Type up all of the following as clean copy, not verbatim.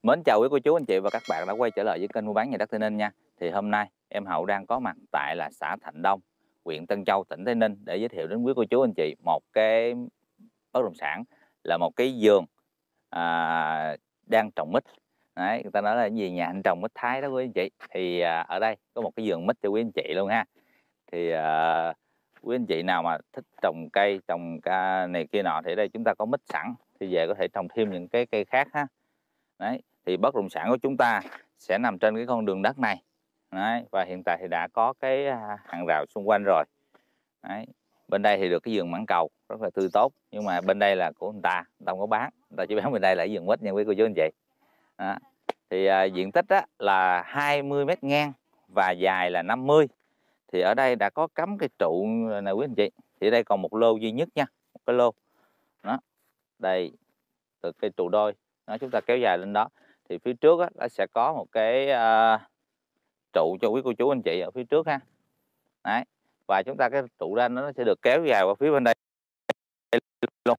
Mến chào quý cô chú anh chị và các bạn đã quay trở lại với kênh mua bán nhà đất Tây Ninh nha. Thì hôm nay em Hậu đang có mặt tại là xã Thạnh Đông, huyện Tân Châu, tỉnh Tây Ninh để giới thiệu đến quý cô chú anh chị một cái bất động sản là một cái vườn đang trồng mít. Đấy, người ta nói là cái gì nhà anh trồng mít Thái đó quý anh chị. Thì ở đây có một cái vườn mít cho quý anh chị luôn ha. Thì quý anh chị nào mà thích trồng cây, trồng này kia nọ thì ở đây chúng ta có mít sẵn, thì về có thể trồng thêm những cái cây khác ha. Đấy, thì bất động sản của chúng ta sẽ nằm trên cái con đường đất này. Đấy, và hiện tại thì đã có cái hàng rào xung quanh rồi. Đấy, bên đây thì được cái vườn mãng cầu rất là tươi tốt, nhưng mà bên đây là của người ta không có bán, người ta chỉ bán bên đây là vườn mít nha quý cô chú anh chị. Đó. Thì diện tích á, là 20 mét ngang và dài là 50. Thì ở đây đã có cắm cái trụ này quý anh chị. Thì ở đây còn một lô duy nhất nha, một cái lô. Đó. Đây, từ cây trụ đôi đó, chúng ta kéo dài lên đó thì phía trước á, nó sẽ có một cái trụ cho quý cô chú anh chị ở phía trước ha. Đấy, và chúng ta cái trụ ra nó sẽ được kéo dài qua phía bên đây luôn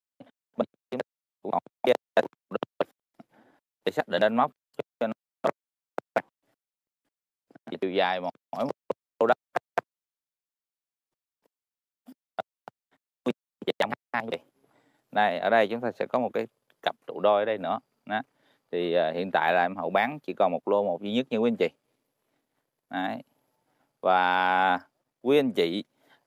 để xác định lên móc cho nó chiều dài mỗi một lô đất đây. Ở đây chúng ta sẽ có một cái cặp trụ đôi ở đây nữa đó. Thì hiện tại là em Hậu bán chỉ còn một lô một duy nhất nha quý anh chị. Đấy. Và quý anh chị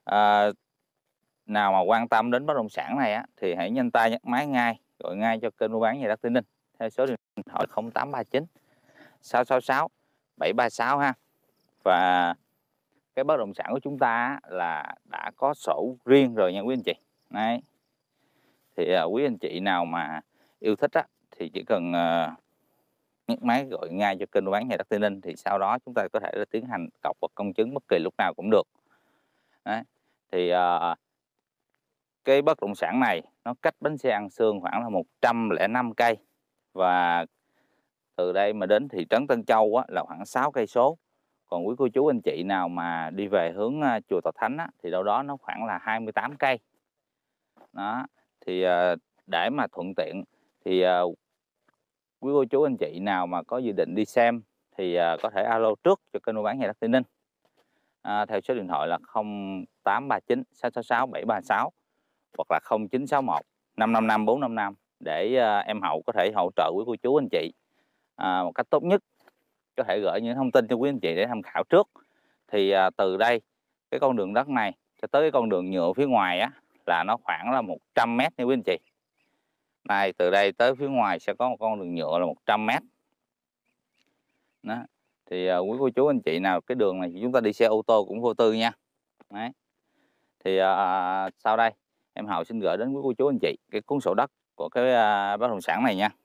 nào mà quan tâm đến bất động sản này á, thì hãy nhanh tay nhấc máy ngay, gọi ngay cho kênh mua bán nhà đất Tây Ninh theo số điện thoại 0839 666 736 ha. Và cái bất động sản của chúng ta là đã có sổ riêng rồi nha quý anh chị. Đấy. Thì quý anh chị nào mà yêu thích á, thì chỉ cần nhấc máy gọi ngay cho kênh mua bán nhà đất Tây Ninh, thì sau đó chúng ta có thể là tiến hành cọc hoặc công chứng bất kỳ lúc nào cũng được. Đấy. Thì cái bất động sản này nó cách bến xe An Sương khoảng là 105 cây, và từ đây mà đến thị trấn Tân Châu á, là khoảng 6 cây số. Còn quý cô chú anh chị nào mà đi về hướng chùa Tọa Thánh á, thì đâu đó nó khoảng là 28 cây. Đó, thì để mà thuận tiện thì quý cô chú anh chị nào mà có dự định đi xem thì có thể alo trước cho kênh mua bán nhà đất Tây Ninh theo số điện thoại là 0839 666 736 hoặc là 0961 555 455 để em Hậu có thể hỗ trợ quý cô chú anh chị một cách tốt nhất, có thể gửi những thông tin cho quý anh chị để tham khảo trước. Thì từ đây cái con đường đất này cho tới cái con đường nhựa phía ngoài á, là nó khoảng là 100 mét nha quý anh chị. Này, từ đây tới phía ngoài sẽ có một con đường nhựa là 100 mét. Đó. Thì quý cô chú anh chị nào cái đường này chúng ta đi xe ô tô cũng vô tư nha. Đấy. Thì sau đây em Hậu xin gửi đến quý cô chú anh chị cái cuốn sổ đất của cái bất động sản này nha.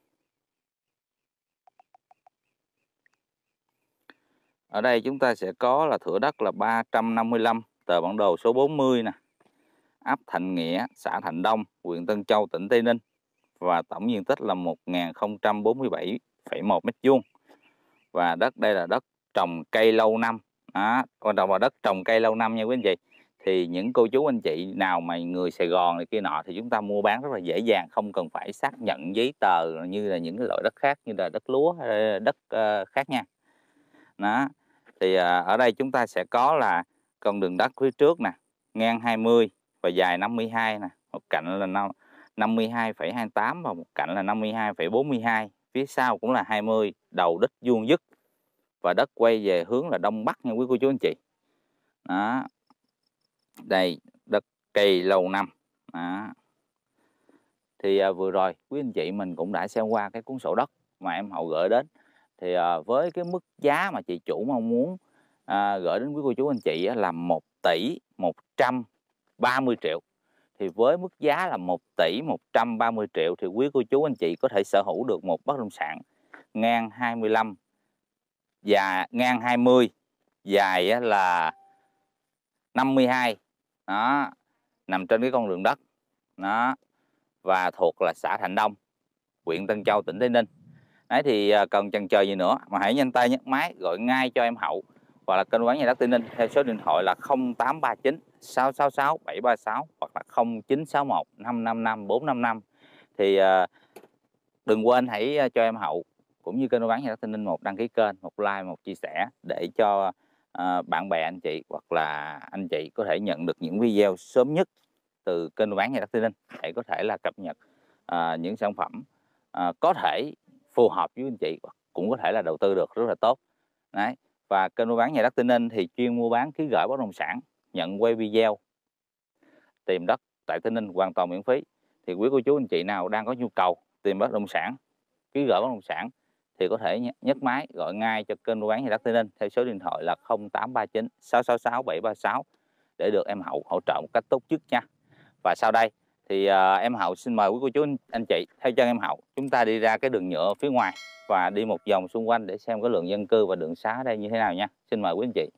Ở đây chúng ta sẽ có là thửa đất là 355, tờ bản đồ số 40 nè, ấp Thạnh Nghĩa, xã Thạnh Đông, huyện Tân Châu, tỉnh Tây Ninh, và tổng diện tích là 1047,1 m². Và đất đây là đất trồng cây lâu năm. Đó, quan trọng là đất trồng cây lâu năm nha quý anh chị. Thì những cô chú anh chị nào mà người Sài Gòn này kia nọ thì chúng ta mua bán rất là dễ dàng, không cần phải xác nhận giấy tờ như là những cái loại đất khác như là đất lúa hay đất khác nha. Đó. Thì ở đây chúng ta sẽ có là con đường đất phía trước nè, ngang 20 và dài 52 nè, một cạnh là 52,28 và một cạnh là 52,42. Phía sau cũng là 20, đầu đích vuông vức và đất quay về hướng là đông bắc nha quý cô chú anh chị. Đó. Đây, đất cây lâu năm. Đó. Thì vừa rồi quý anh chị mình cũng đã xem qua cái cuốn sổ đất mà em Hậu gửi đến. Thì với cái mức giá mà chị chủ mong muốn gửi đến quý cô chú anh chị là 1 tỷ 130 triệu. Thì với mức giá là 1 tỷ 130 triệu thì quý cô chú anh chị có thể sở hữu được một bất động sản ngang 25, ngang 20, dài là 52. Đó, nằm trên cái con đường đất. Đó, và thuộc là xã Thạnh Đông, huyện Tân Châu, tỉnh Tây Ninh. Đấy, thì cần chần chờ gì nữa mà hãy nhanh tay nhấc máy gọi ngay cho em Hậu hoặc là kênh mua bán nhà đất Tây Ninh theo số điện thoại là 0839 666 736 hoặc là 0961 555 455. Thì đừng quên hãy cho em Hậu cũng như kênh mua bán nhà đất Tây Ninh, một đăng ký kênh, một like, một chia sẻ để cho bạn bè anh chị hoặc là anh chị có thể nhận được những video sớm nhất từ kênh mua bán nhà đất Tây Ninh để có thể là cập nhật những sản phẩm có thể phù hợp với anh chị, cũng có thể là đầu tư được rất là tốt. Đấy. Và kênh mua bán nhà đất Tây Ninh thì chuyên mua bán ký gửi bất động sản, nhận quay video tìm đất tại Tây Ninh hoàn toàn miễn phí. Thì quý cô chú anh chị nào đang có nhu cầu tìm bất động sản, ký gửi bất động sản thì có thể nhấc máy gọi ngay cho kênh mua bán nhà đất Tây Ninh theo số điện thoại là 0839 666 736 để được em Hậu hỗ trợ một cách tốt nhất nha. Và sau đây thì em Hậu xin mời quý cô chú anh chị theo chân em Hậu, chúng ta đi ra cái đường nhựa phía ngoài và đi một vòng xung quanh để xem cái lượng dân cư và đường xá ở đây như thế nào nha. Xin mời quý anh chị.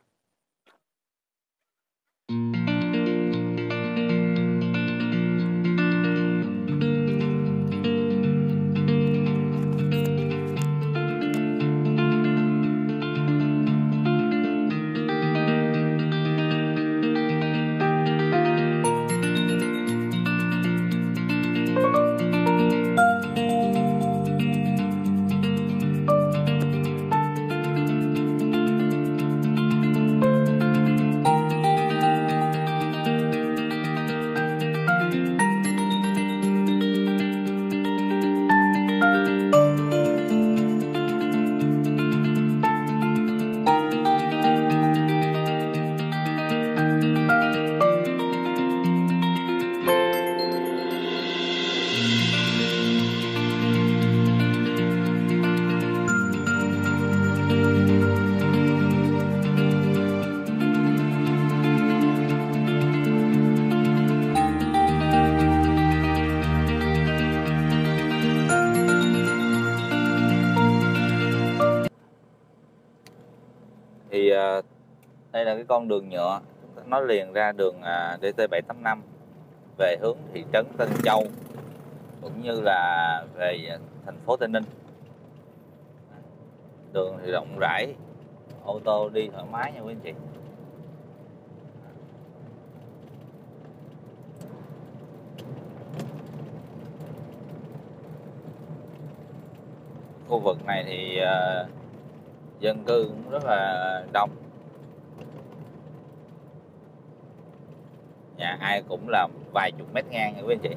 Thì đây là cái con đường nhựa nó liền ra đường DT785 về hướng thị trấn Tân Châu cũng như là về thành phố Tây Ninh. Đường thì rộng rãi, ô tô đi thoải mái nha quý anh chị. Khu vực này thì dân cư cũng rất là đông, nhà ai cũng là vài chục mét ngang nha quý anh chị.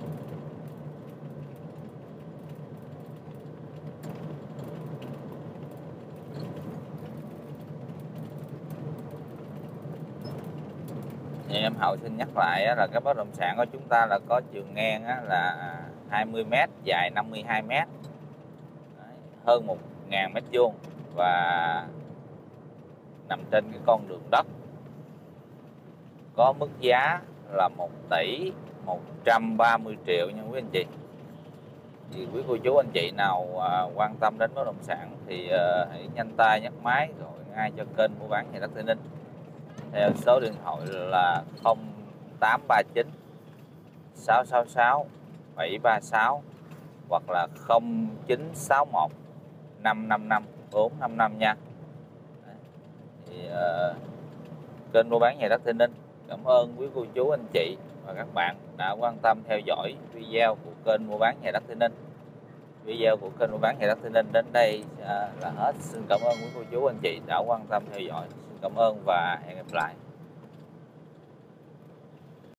Thì em Hậu xin nhắc lại là cái bất động sản của chúng ta là có chiều ngang là 20 m, dài 52 m, hơn 1.000 m2 và nằm trên cái con đường đất, có mức giá là 1 tỷ 130 triệu nha quý anh chị. Thì quý cô chú anh chị nào quan tâm đến bất động sản thì hãy nhanh tay nhấc máy gọi ngay cho kênh mua bán nhà đất Tây Ninh theo số điện thoại là 0839 666 736 hoặc là 0961 555 455 nha. Thì kênh mua bán nhà đất Tây Ninh cảm ơn quý cô chú anh chị và các bạn đã quan tâm theo dõi video của kênh mua bán nhà đất Tây Ninh. Video của kênh mua bán nhà đất Tây Ninh đến đây là hết. Xin cảm ơn quý cô chú anh chị đã quan tâm theo dõi. Xin cảm ơn và hẹn gặp lại.